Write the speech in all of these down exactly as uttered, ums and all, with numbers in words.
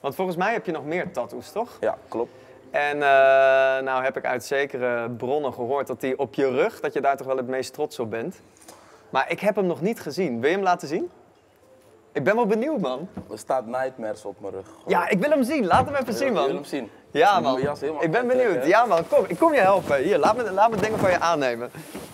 Want volgens mij heb je nog meer tattoos, toch? Ja, klopt. En uh, nou heb ik uit zekere bronnen gehoord dat die op je rug, dat je daar toch wel het meest trots op bent. Maar ik heb hem nog niet gezien. Wil je hem laten zien? Ik ben wel benieuwd, man. Er staat Nightmares op mijn rug. Ja, ik wil hem zien. Laat hem even zien, man. Wil je hem zien? Ja, man. Ik ben benieuwd. Ja, man. Kom, ik kom je helpen. Hier, laat me, laat me dingen van je aannemen.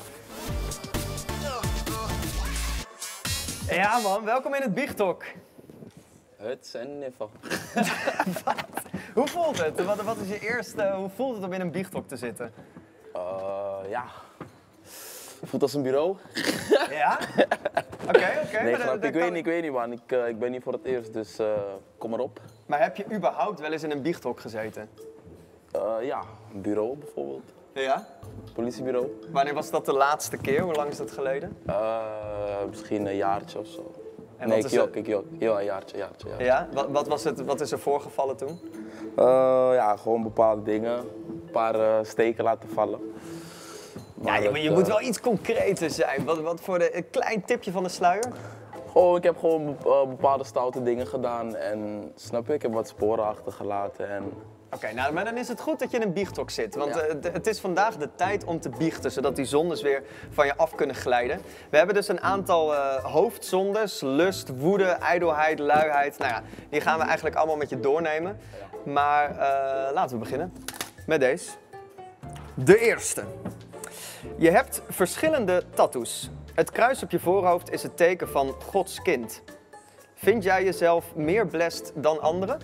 Ja, man. Welkom in het Biechtok. Het zijn even. Hoe voelt het? Wat, wat is je eerste, hoe voelt het om in een Biechtok te zitten? Uh, ja. Voelt als een bureau. Ja? Oké, okay, oké. Okay. Nee, grap, ik, weet niet, ik weet niet, man. Ik, uh, ik ben niet voor het eerst, dus uh, kom maar op. Maar heb je überhaupt wel eens in een Biechtok gezeten? Uh, ja, een bureau bijvoorbeeld. Ja? Politiebureau. Wanneer was dat de laatste keer? Hoe lang is dat geleden? Uh, misschien een jaartje of zo. En nee, wat ik is jok, het? ik jok. Ja, een jaartje, jaartje, jaartje. Ja? Wat, wat, was het, wat is er voorgevallen toen? Uh, ja, gewoon bepaalde dingen. Een paar uh, steken laten vallen. Maar ja, maar je uh, moet wel iets concreter zijn. Wat, wat voor de, een klein tipje van de sluier? Oh, ik heb gewoon uh, bepaalde stoute dingen gedaan en snap je, ik heb wat sporen achtergelaten. En... Oké, okay, nou, maar dan is het goed dat je in een biechtok zit. Want ja. uh, het is vandaag de tijd om te biechten, zodat die zondes weer van je af kunnen glijden. We hebben dus een aantal uh, hoofdzondes, lust, woede, ijdelheid, luiheid. Nou ja, die gaan we eigenlijk allemaal met je doornemen. Maar uh, laten we beginnen met deze. De eerste. Je hebt verschillende tattoos. Het kruis op je voorhoofd is het teken van Gods kind. Vind jij jezelf meer blessed dan anderen?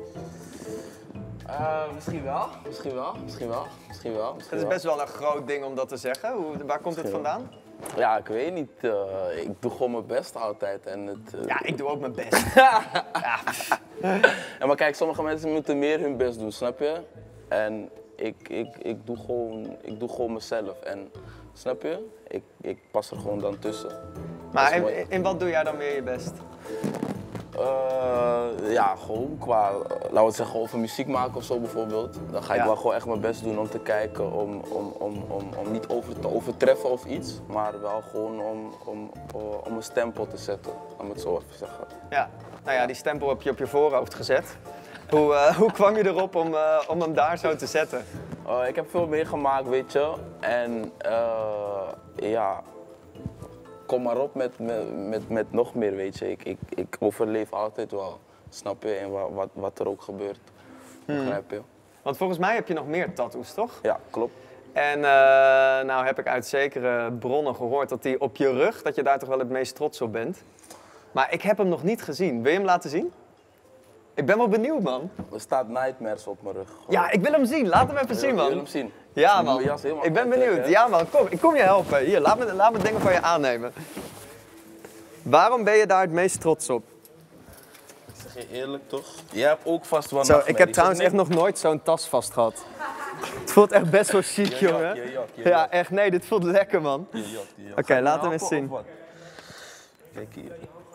Uh, misschien wel, misschien wel, misschien wel, misschien wel. Misschien het is best wel een groot ding om dat te zeggen. Hoe, waar komt misschien het vandaan? Wel. Ja, ik weet niet. Uh, ik doe gewoon mijn best altijd. En het, uh... Ja, ik doe ook mijn best. ja. Ja, maar kijk, sommige mensen moeten meer hun best doen, snap je? En ik, ik, ik, doe, gewoon, ik doe gewoon mezelf. En snap je? Ik, ik pas er gewoon dan tussen. Maar in, in wat doe jij dan meer je best? Uh, ja, gewoon qua, laten we het zeggen, over muziek maken of zo bijvoorbeeld. Dan ga ik ja. wel gewoon echt mijn best doen om te kijken, om, om, om, om, om niet over te overtreffen of iets. Maar wel gewoon om, om, om een stempel te zetten, om het zo even te zeggen. Ja, nou ja, die stempel heb je op je voorhoofd gezet. Hoe, uh, hoe kwam je erop om, uh, om hem daar zo te zetten? Uh, ik heb veel meegemaakt, weet je. En uh, ja, kom maar op met, met, met, met nog meer, weet je. Ik, ik, ik overleef altijd wel, snap je? En wat, wat er ook gebeurt, begrijp je? Hmm. Want volgens mij heb je nog meer tattoos, toch? Ja, klopt. En uh, nou heb ik uit zekere bronnen gehoord dat die op je rug, dat je daar toch wel het meest trots op bent. Maar ik heb hem nog niet gezien. Wil je hem laten zien? Ik ben wel benieuwd, man. Er staat Nightmares op mijn rug. Gewoon. Ja, ik wil hem zien. Laat hem even zien, man. Wil je hem zien? Ja, man. Ik ben benieuwd. Ja, man. Kom, ik kom je helpen. Hier, laat me, laat me dingen van je aannemen. Waarom ben je daar het meest trots op? Ik zeg je eerlijk, toch? Jij hebt ook vast wel Zo, ik heb trouwens echt nog nooit zo'n tas vast gehad. Het voelt echt best wel chic, je jongen. Jok, je jok, je ja, echt. Nee, dit voelt lekker, man. Oké, okay, laat hem eens zien. Kijk hier.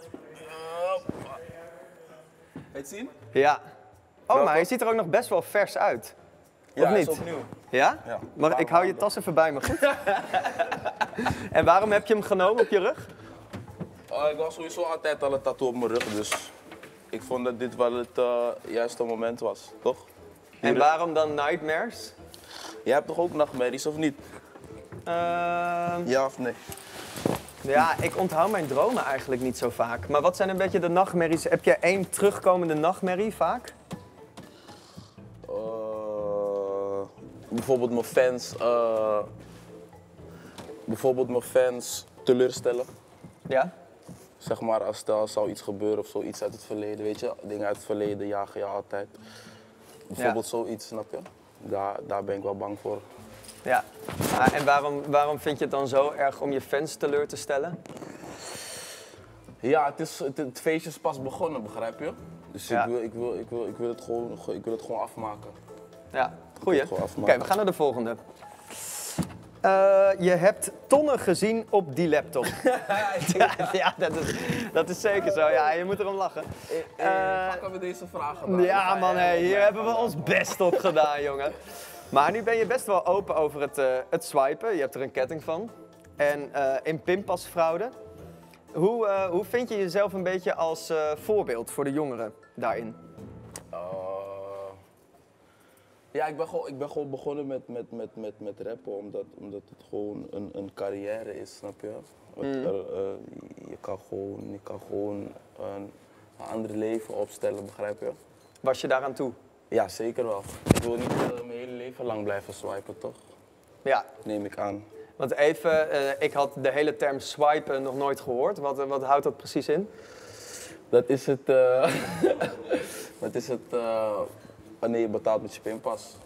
Wil je het zien? Ja. Oh, maar hij ziet er ook nog best wel vers uit. Of ja, niet? Is opnieuw. Ja? Ja. Maar ik hou je tas even bij me, goed? En waarom heb je hem genomen op je rug? Uh, ik was sowieso altijd al een tattoo op mijn rug, dus ik vond dat dit wel het uh, juiste moment was, toch? Hier en waarom dan Nightmares? Jij hebt toch ook nachtmerries, of niet? Uh... Ja of nee? Ja, ik onthoud mijn dromen eigenlijk niet zo vaak. Maar wat zijn een beetje de nachtmerries? Heb je één terugkomende nachtmerrie vaak? Uh, bijvoorbeeld mijn fans, uh, bijvoorbeeld mijn fans teleurstellen. Ja? Zeg maar, als er zou iets gebeuren of zoiets uit het verleden, weet je, dingen uit het verleden jagen je altijd. Bijvoorbeeld ja. zoiets, snap je? Daar, daar ben ik wel bang voor. Ja, ah, en waarom, waarom vind je het dan zo erg om je fans teleur te stellen? Ja, het, is, het, het feestje is pas begonnen, begrijp je? Dus ja. ik, wil, ik, wil, ik, wil, ik, wil het gewoon, ik wil het gewoon afmaken. Ja, goeie. Oké, okay, we gaan naar de volgende. Uh, je hebt tonnen gezien op die laptop. ja, ja dat, is, dat is zeker zo. Ja, je moet erom lachen. Uh, Pakken we deze vragen. Ja man, hey, hier hebben we ons best op gedaan, jongen. Maar nu ben je best wel open over het, uh, het swipen. Je hebt er een ketting van. En uh, in pinpasfraude. Hoe, uh, hoe vind je jezelf een beetje als uh, voorbeeld voor de jongeren daarin? Uh, ja, ik ben gewoon, ik ben gewoon begonnen met, met, met, met, met rappen omdat, omdat het gewoon een, een carrière is, snap je? Want Mm. er, uh, je kan gewoon, je kan gewoon een, een ander leven opstellen, begrijp je? Was je daaraan toe? Ja, zeker wel. Ik wil niet uh, mijn hele leven lang blijven swipen, toch? Ja. Neem ik aan. Want even, uh, ik had de hele term swipen nog nooit gehoord. Wat, wat houdt dat precies in? Dat is het, uh, dat is het uh, wanneer je betaalt met je pinpas.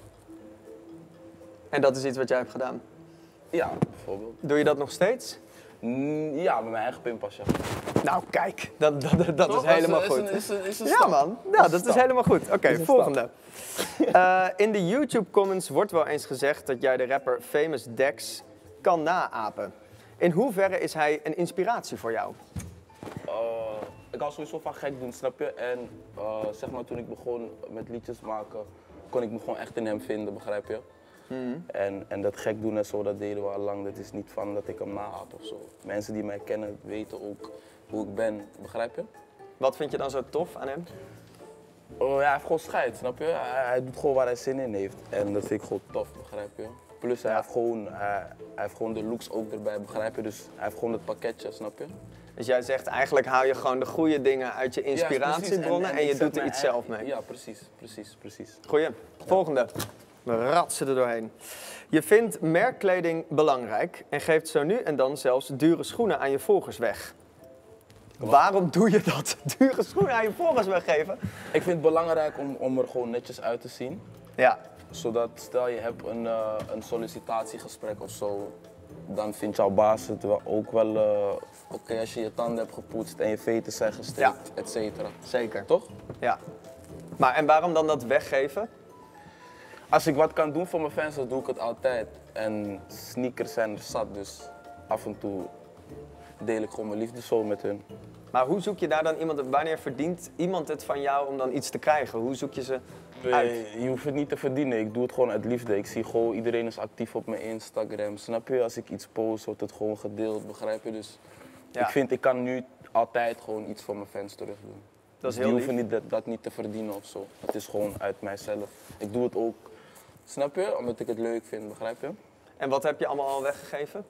En dat is iets wat jij hebt gedaan? Ja, bijvoorbeeld. Doe je dat nog steeds? Mm, ja, met mijn eigen pinpas, ja. Nou, kijk, dat, dat, dat is helemaal is goed. Een, is een, is een ja, stap. man. Ja, dat is helemaal goed. Oké, okay, een volgende. Uh, in de YouTube-comments wordt wel eens gezegd dat jij de rapper Famous Dex kan naapen. In hoeverre is hij een inspiratie voor jou? Uh, ik hou sowieso van gek doen, snap je? En uh, zeg maar, toen ik begon met liedjes maken, kon ik me gewoon echt in hem vinden, begrijp je? Mm. En, en dat gek doen en zo, dat deden we al lang. Dat is niet van dat ik hem naap of zo. Mensen die mij kennen weten ook hoe ik ben, begrijp je? Wat vind je dan zo tof aan hem? Oh, ja, hij heeft gewoon scheid, snap je? Hij, hij doet gewoon waar hij zin in heeft. En dat vind ik gewoon tof, begrijp je? Plus hij, ja. heeft gewoon, hij, hij heeft gewoon de looks ook erbij, begrijp je? Dus hij heeft gewoon het pakketje, snap je? Dus jij zegt eigenlijk haal je gewoon de goede dingen uit je inspiratiebronnen ja, en, en, en je doet er iets zelf mee. Ja, precies, precies, precies. Goeie. Volgende. We ratsen er doorheen. Je vindt merkkleding belangrijk en geeft zo nu en dan zelfs dure schoenen aan je volgers weg. Wat? Waarom doe je dat? Dure schoenen aan je volgers weggeven? Ik vind het belangrijk om, om er gewoon netjes uit te zien. Ja. Zodat, stel je hebt een, uh, een sollicitatiegesprek of zo, dan vindt jouw baas het wel, ook wel uh, oké okay, als je je tanden hebt gepoetst en je veten zijn gestreekt, ja. et cetera. Zeker. Toch? Ja. Maar en waarom dan dat weggeven? Als ik wat kan doen voor mijn fans, dan doe ik het altijd. En sneakers zijn er zat, dus af en toe deel ik gewoon mijn liefde zo met hun. Maar hoe zoek je daar dan iemand, wanneer verdient iemand het van jou om dan iets te krijgen? Hoe zoek je ze uit? Je hoeft het niet te verdienen, ik doe het gewoon uit liefde. Ik zie gewoon, iedereen is actief op mijn Instagram, snap je? Als ik iets post, wordt het gewoon gedeeld, begrijp je? Dus ja. ik vind, ik kan nu altijd gewoon iets voor mijn fans terug doen. Dat is dus heel die hoeven lief. niet dat, dat niet te verdienen of zo. Het is gewoon uit mijzelf. Ik doe het ook, snap je? Omdat ik het leuk vind, begrijp je? En wat heb je allemaal al weggegeven?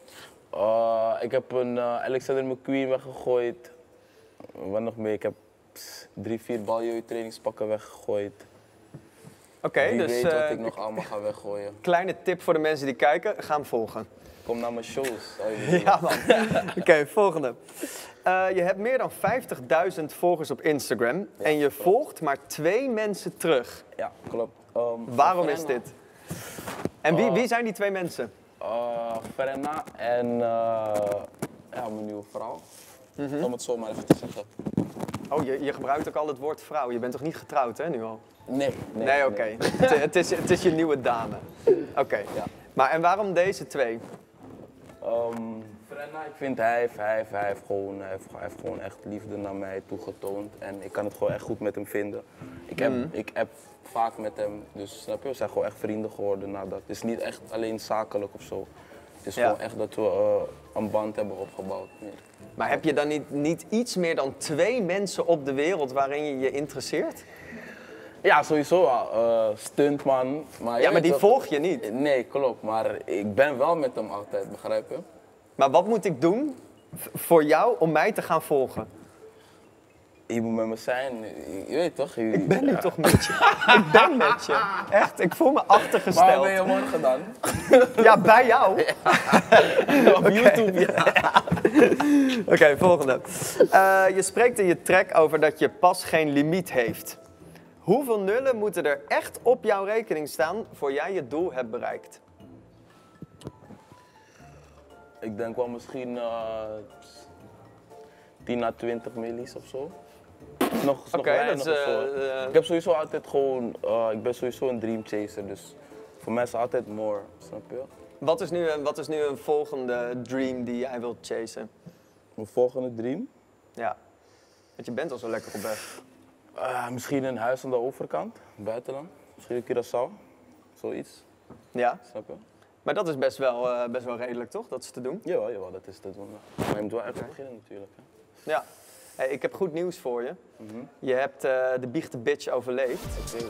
Uh, ik heb een uh, Alexander McQueen weggegooid. Wat nog meer? Ik heb pss, drie, vier Baljeu trainingspakken weggegooid. Oké, okay, dus... Wie weet wat uh, ik nog allemaal ga weggooien. Kleine tip voor de mensen die kijken, ga hem volgen. Kom naar mijn shows. Ja man. Oké, okay, volgende. Uh, je hebt meer dan vijftigduizend volgers op Instagram ja, en je klopt. volgt maar twee mensen terug. Ja, klopt. Um, Waarom is dit? En wie, wie zijn die twee mensen? Uh, Frenna en uh, ja, mijn nieuwe vrouw. Mm-hmm. Om het zo maar even te zeggen. Oh, je, je gebruikt ook al het woord vrouw. Je bent toch niet getrouwd, hè, nu al? Nee. Nee, nee oké. Okay. Nee. het, het, is, het is je nieuwe dame. Oké. Okay. Ja. Maar en waarom deze twee? Um, Frenna, ik vind hij heeft, hij heeft, hij heeft, gewoon, hij heeft, hij heeft gewoon echt liefde naar mij toegetoond. En ik kan het gewoon echt goed met hem vinden. Ik heb, mm. ik heb vaak met hem, dus snap je, we zijn gewoon echt vrienden geworden nadat. Het is niet echt alleen zakelijk of zo. Het is ja. gewoon echt dat we uh, een band hebben opgebouwd. Nee. Maar heb je dan niet, niet iets meer dan twee mensen op de wereld waarin je je interesseert? Ja, sowieso wel. Uh, stuntman. Maar ja, maar die toch, volg je niet? Nee, klopt. Maar ik ben wel met hem altijd, begrijp je? Maar wat moet ik doen voor jou om mij te gaan volgen? Je moet met me zijn, je weet toch? Je, ik ben nu ja. toch met je. Ik ben met je. Echt, ik voel me achtergesteld. Waar ben je morgen dan? Ja, bij jou. Ja. Op okay. YouTube, ja. Oké, okay, volgende. Uh, je spreekt in je track over dat je pas geen limiet heeft. Hoeveel nullen moeten er echt op jouw rekening staan voor jij je doel hebt bereikt? Ik denk wel misschien uh, tien à twintig millies of zo. Nog, nog okay, weinig is, of zo. Uh, uh, ik heb sowieso altijd gewoon, uh, ik ben sowieso een dream chaser, dus voor mij is het altijd more, snap je? Wat is nu, wat is nu een volgende dream die jij wilt chasen? Mijn volgende dream? Ja, want je bent al zo lekker op weg. Uh, misschien een huis aan de overkant, buitenland. Misschien een Curaçao, zoiets. Ja? Snap je? Maar dat is best wel, uh, best wel redelijk, toch? Dat is te doen? Jawel, jawel, dat is te doen. Maar je moet wel even okay. beginnen natuurlijk. Hè. Ja. Hey, ik heb goed nieuws voor je. Mhm. Je hebt uh, de biechtebitch overleefd. Oké.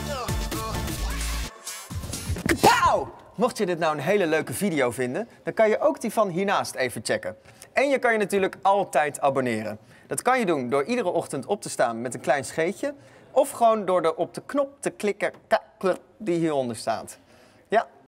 Pauw! Mocht je dit nou een hele leuke video vinden, dan kan je ook die van hiernaast even checken. En je kan je natuurlijk altijd abonneren. Dat kan je doen door iedere ochtend op te staan met een klein scheetje. Of gewoon door er op de knop te klikken die hieronder staat. Ja,